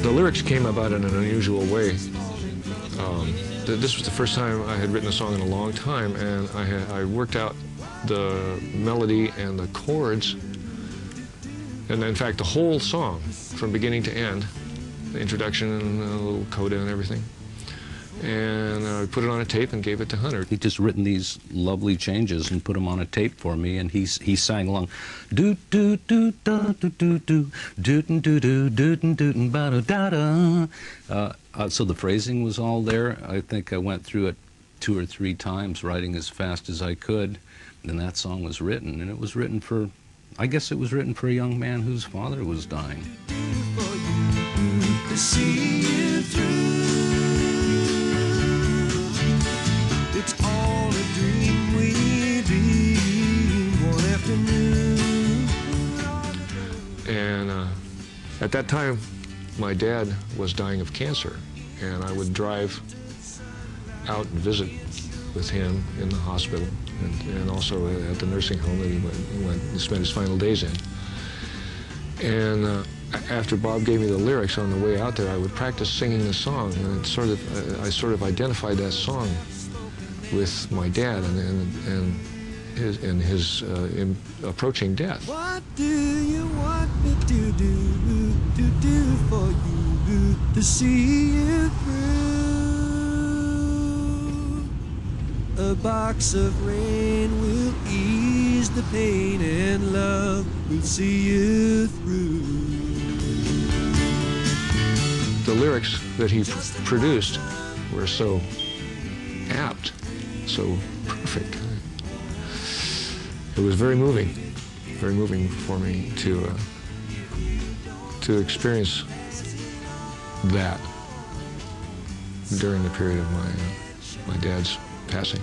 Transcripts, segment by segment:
The lyrics came about in an unusual way. This was the first time I had written a song in a long time, and I worked out the melody and the chords, and in fact the whole song from beginning to end, the introduction and a little coda and everything. And I put it on a tape and gave it to Hunter. He'd just written these lovely changes and put them on a tape for me, and he sang along. Do do do da do do do do do do do do do ba da da. So the phrasing was all there. I think I went through it 2 or 3 times, writing as fast as I could, and that song was written. And it was written for, I guess it was written for a young man whose father was dying. To see you through. It's all a dream we dream one afternoon. And at that time, my dad was dying of cancer, and I would drive out and visit with him in the hospital, and also at the nursing home that he went to spend his final days in. And after Bob gave me the lyrics on the way out there, I would practice singing the song, and I sort of identified that song with my dad and his approaching death. What do you want me to do for you to see you through? A box of rain will ease the pain, and love will see you through. The lyrics that he produced were so apt, so perfect. It was very moving for me to experience that during the period of my dad's passing.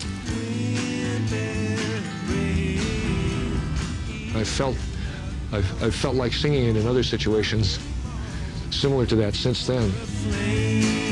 I've felt like singing it in other situations similar to that since then.